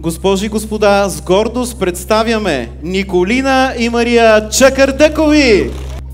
Госпожи и господа, с гордост представяме Николина и Мария Чакърдъкови!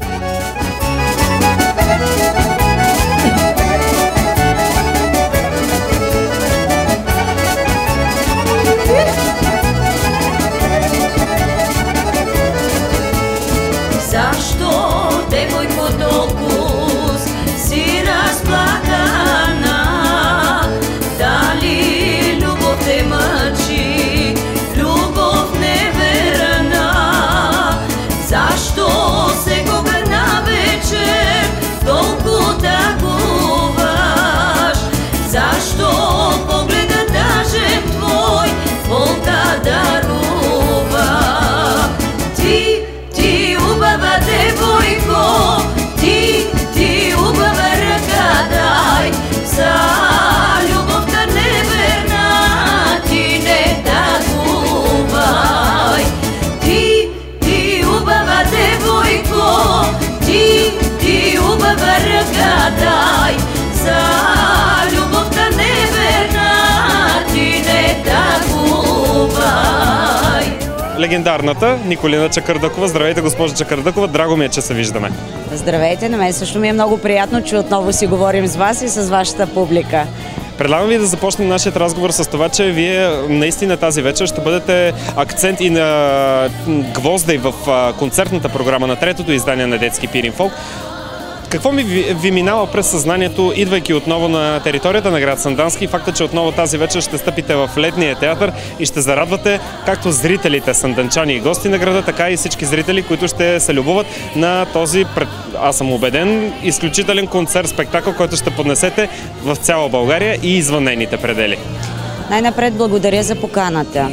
Легендарната Николина Чакърдъкова. Здравейте, госпожо Чакърдъкова, драго ми е, че се виждаме. Здравейте, на мен също ми е много приятно, че отново си говорим с вас и с вашата публика. Предлагам ви да започнем нашия разговор с това, че вие наистина тази вечер ще бъдете акцент и на гвозда и в концертната програма на третото издание на детски пирин фолк. Какво ви минава през съзнанието, идвайки отново на територията на град Сандански, факта, че отново тази вечер ще стъпите в летния театър и ще зарадвате както зрителите, санданчани и гости на града, така и всички зрители, които ще се любоват на този, аз съм убеден, изключителен концерт, спектакъл, който ще поднесете в цяла България и извън нейните предели. Най-напред благодаря за поканата.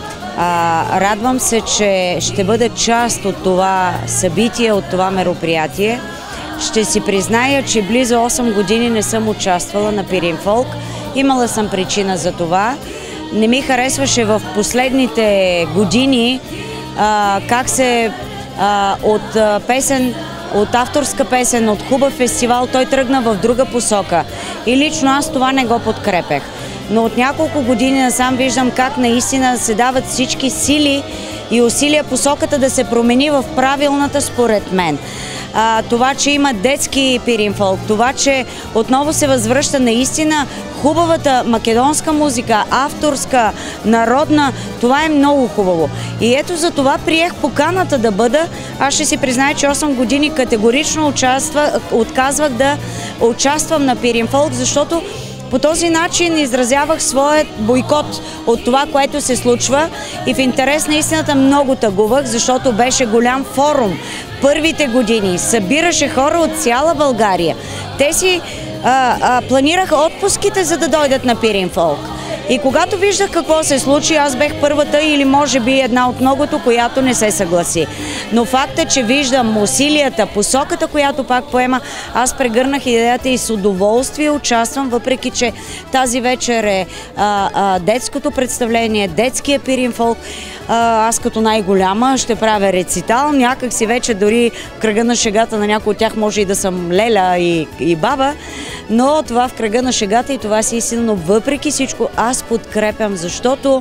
Радвам се, че ще бъда част от това събитие, от това мероприятие. Ще си призная, че близо 8 години не съм участвала на пирин фолк. Имала съм причина за това. Не ми харесваше в последните години как се от авторска песен, от хубав фестивал, той тръгна в друга посока. И лично аз това не го подкрепях. Но от няколко години насам виждам как наистина се дават всички сили и усилия посоката да се промени в правилната според мен. Това, че има детски пирин фолк, това, че отново се възвръща наистина хубавата македонска музика, авторска, народна, това е много хубаво. И ето за това приех поканата да бъда. Аз ще си призная, че 8 години категорично отказвах да участвам на пирин фолк, защото по този начин изразявах своят бойкот от това, което се случва, и в интерес на истината много тъгувах, защото беше голям форум. Първите години събираше хора от цяла България. Те си планираха отпуските, за да дойдат на пирин фолк. И когато виждах какво се случи, аз бех първата или може би една от многото, която не се съгласи. Но факта, че виждам усилията, посоката, която пак поема, аз прегърнах идеята и с удоволствие участвам, въпреки че тази вечер е детското представление, детския пирин фолк. Аз като най-голяма ще правя рецитал, някак си вече дори в кръга на шегата на някой от тях може и да съм леля и баба, но това в кръга на шегата и това си истина, но въпреки всичко аз подкрепям, защото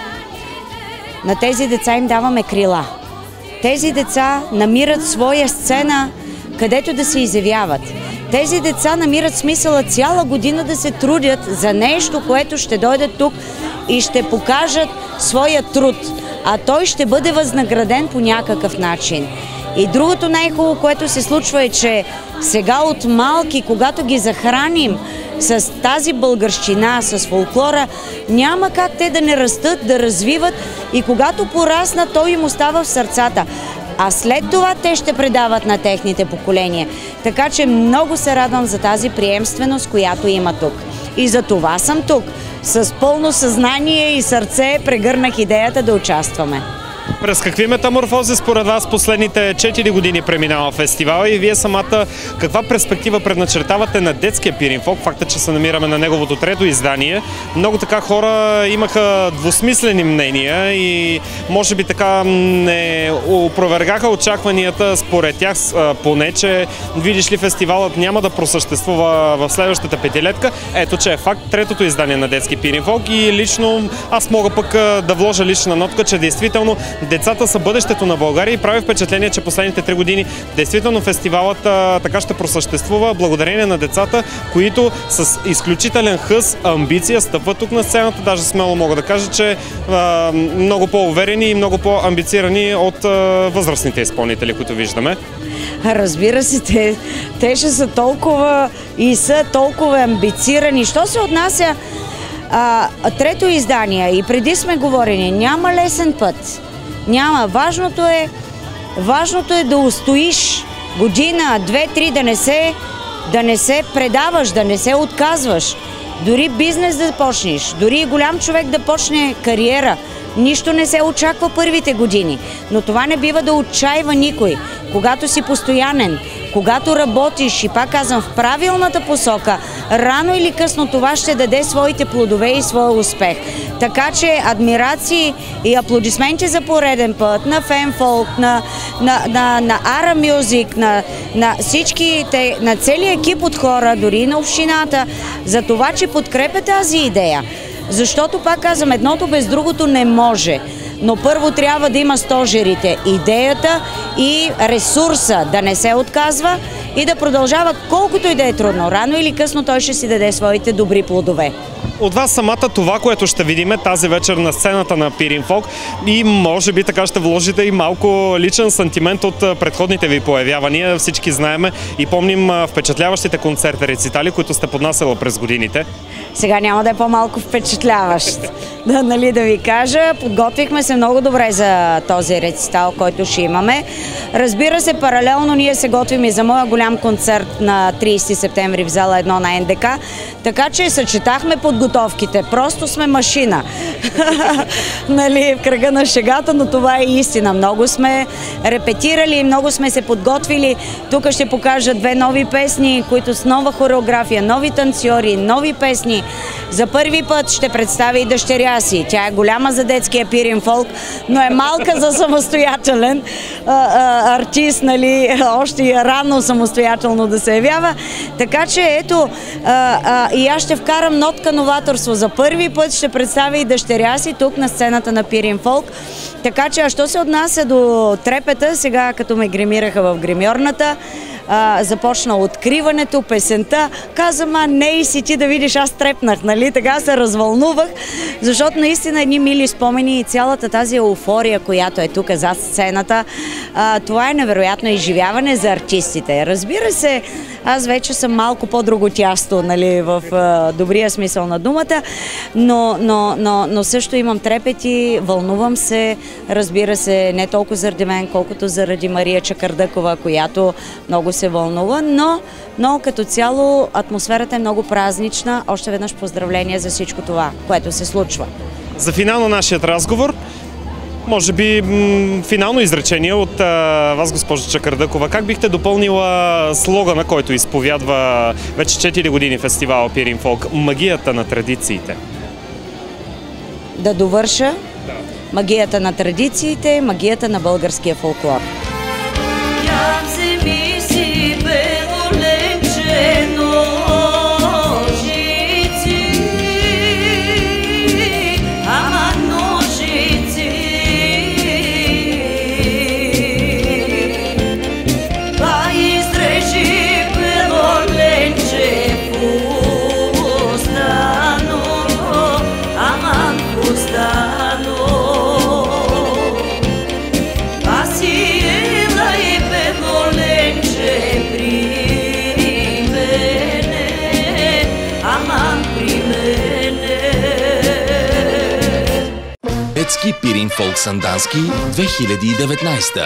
на тези деца им даваме крила. Тези деца намират своя сцена, където да се изявяват. Тези деца намират смисъла цяла година да се трудят за нещо, което ще дойдат тук и ще покажат своя труд, а той ще бъде възнаграден по някакъв начин. И другото най-хубаво, което се случва, е, че сега от малки, когато ги захраним с тази българщина, с фолклора, няма как те да не растат, да развиват, и когато пораснат, той им остава в сърцата. А след това те ще предават на техните поколения. Така че много се радвам за тази приемственост, която има тук. И за това съм тук. С пълно съзнание и сърце прегърнах идеята да участваме. През какви метаморфози според вас последните 4 години преминава фестивала и вие самата каква перспектива предначертавате на детския пирин фолк? Факта, че се намираме на неговото трето издание. Много така хора имаха двусмислени мнения и може би така не опровергаха очакванията според тях, поне, че видиш ли фестивалът няма да просъществува в следващата петилетка. Ето, че е факт третото издание на детски пирин фолк и лично аз мога пък да вложа лична нотка, че действително децата са бъдещето на България и прави впечатление, че последните 3 години действително фестивалът така ще просъществува благодарение на децата, които с изключителен хъс, амбиция стъпват тук на сцената. Даже смело мога да кажа, че много по-уверени и много по-амбицирани от възрастните изпълнители, които виждаме. Разбира се, те ще са толкова и са толкова амбицирани. Що се отнася трето издание и преди сме говорили, няма лесен път. Няма. Важното е да устоиш година, 2-3, да не се предаваш, да не се отказваш. Дори бизнес да почнеш, дори голям човек да почне кариера. Нищо не се очаква първите години, но това не бива да отчаива никой. Когато си постоянен, когато работиш и пак казвам в правилната посока, рано или късно това ще даде своите плодове и своя успех. Така че адмирации и аплодисменти за пореден път на Фенфолк, на Ара Мюзик, на всичките, на целия екип от хора, дори на общината, за това, че подкрепя тази идея. Защото, пак казвам, едното без другото не може. Но първо трябва да има стожерите, идеята и ресурса да не се отказва и да продължава колкото и да е трудно. Рано или късно той ще си даде своите добри плодове. От вас самата това, което ще видим тази вечер на сцената на Пирин Фолк и може би така ще вложите и малко личен сантимент от предходните ви появявания. Всички знаеме и помним впечатляващите концерти, рецитали, които сте поднасяла през годините. Сега няма да е по-малко впечатляващ. Да ви кажа, подготвихме се много добре за този рецитал, който ще имаме. Разбира се, паралелно ние се готвим и за моя голям концерт на 30 септември в зала 1 на НДК, така че съчетахме подготовките. Просто сме машина. В кръга на шегата, но това е истина. Много сме репетирали, много сме се подготвили. Тук ще покажа 2 нови песни, които с нова хореография, нови танцори, нови песни. За първи път ще представя и дъщеря си. Тя е голяма за детския пирин фолк, но е малка за самостоятелен артист, още рано самостоятелно да се явява. Така че ето, и аз ще вкарам нотка новаторство. За първи път ще представя и дъщеря си тук на сцената на Пирин Фолк. Така че, а що се отнася до трепета, сега като ме гримираха в гримьорната, започна откриването, песента. Казвам, не и си ти да видиш, аз трепнах, Така се развълнувах, защото наистина едни мили спомени и цялата тази еуфория, която е тук зад сцената, това е невероятно изживяване за артистите. Разбира се, аз вече съм малко по-друго тясто, в добрия смисъл на думата, но също имам трепети, вълнувам се, разбира се, не толкова заради мен, колкото заради Мария Чакърдъкова, която много се вълнува, но като цяло атмосферата е много празнична. Още веднъж поздравления за всичко това, което се случва. За финал на нашия разговор, може би финално изречение от вас, госпожо Чакърдъкова. Как бихте допълнила слогана, който изповядва вече 4 години фестивал Пирин Фолк? Магията на традициите. Да довърша магията на традициите, магията на българския фолклор. Детски Пирин Фолк Сандански 2019.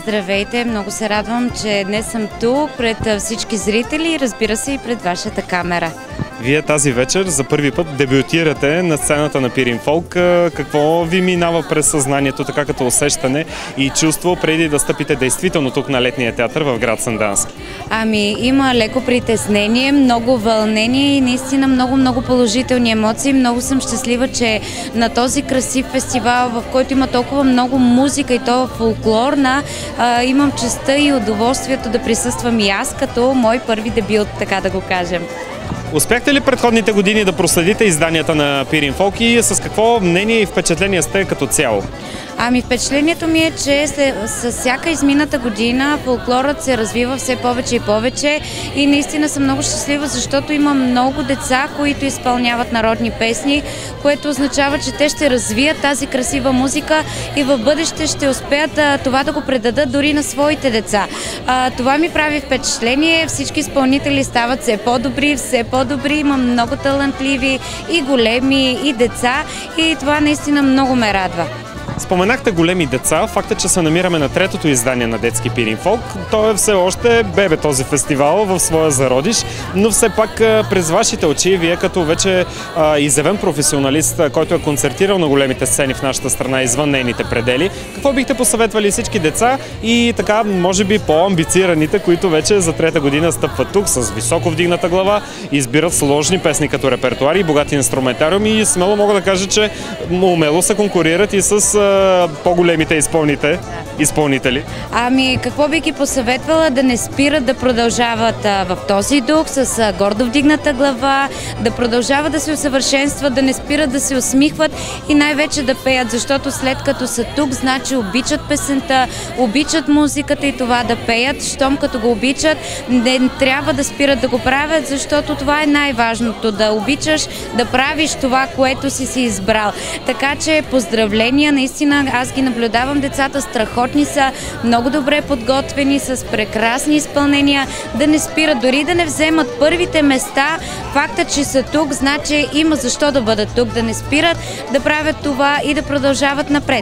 Здравейте, много се радвам, че днес съм тук пред всички зрители и разбира се и пред вашата камера. Вие тази вечер за първи път дебютирате на сцената на Пирин Фолк. Какво ви минава през съзнанието, така като усещане и чувство, преди да стъпите действително тук на Летния театър в град Сандански? Ами, има леко притеснение, много вълнение и наистина много положителни емоции. Много съм щастлива, че на този красив фестивал, в който има толкова много музика и то фолклорна, имам честта и удоволствието да присъствам и аз като мой първи дебют, така да го кажем. Успяхте ли предходните години да проследите изданията на Пирин Фолк и с какво мнение и впечатление сте като цяло? Ами впечатлението ми е, че с всяка измината година фолклорът се развива все повече и повече и наистина съм много щастлива, защото има много деца, които изпълняват народни песни, което означава, че те ще развият тази красива музика и в бъдеще ще успеят това да го предадат дори на своите деца. Това ми прави впечатление, всички изпълнители стават все по-добри, има много талантливи и големи, и деца и това наистина много ме радва. Споменахте големи деца. Факт е, че се намираме на третото издание на детски Пирин Фолк. Той е все още бебе този фестивал в своя зародиш, но все пак през вашите очи, вие като вече изявен професионалист, който е концертирал на големите сцени в нашата страна извън нейните предели, какво бихте посъветвали всички деца и така, може би по-амбицираните, които вече за трета година стъпват тук с високо вдигната глава, избират сложни песни като репертуари и богати инструментариум и смело мога да кажа, че умело се конкурират и с по-големите изпълнители? Ами, какво би ги посъветвала? Да не спират да продължават в този дух, с гордо вдигната глава, да продължават да се усъвършенстват, да не спират да се усмихват и най-вече да пеят, защото след като са тук, значи обичат песента, обичат музиката и това да пеят. Щом като го обичат, не трябва да спират да го правят, защото това е най-важното, да обичаш, да правиш това, което си избрал. Така че поздравления, наистина аз ги наблюдавам, децата страхотни са, много добре подготвени, с прекрасни изпълнения, да не спират, дори да не вземат първите места, факта, че са тук, значи има защо да бъдат тук, да не спират, да правят това и да продължават напред.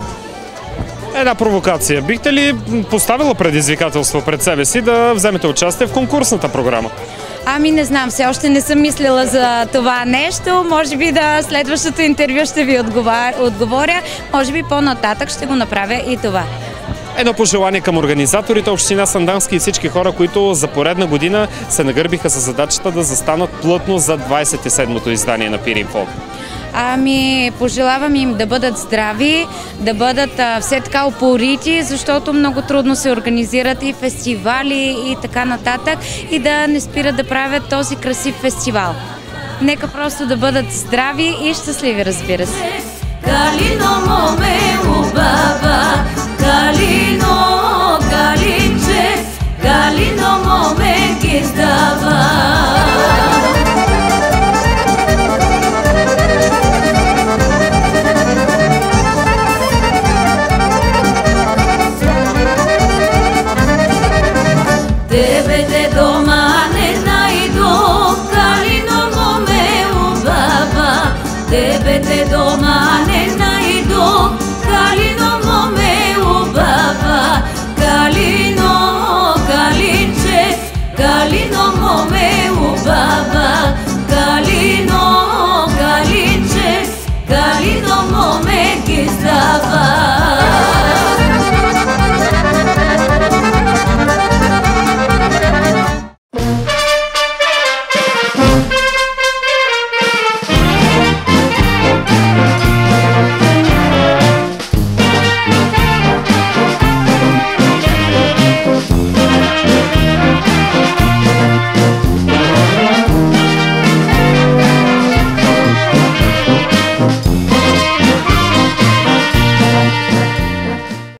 Една провокация. Бихте ли поставила предизвикателство пред себе си да вземете участие в конкурсната програма? Ами не знам, все още не съм мислила за това нещо. Може би да следващото интервю ще ви отговоря. Може би по-нататък ще го направя и това. Едно пожелание към организаторите, община Сандански и всички хора, които за поредна година се нагърбиха с задачата да застанат плътно за 27-то издание на Пирин Фолк. Ами, пожелавам им да бъдат здрави, да бъдат все така упорити, защото много трудно се организират и фестивали и така нататък и да не спират да правят този красив фестивал. Нека просто да бъдат здрави и щастливи, разбира се. Калино моме убава, калино, калинче, калино моме гиздава. Galino, galinche, galino, mome, que estaba.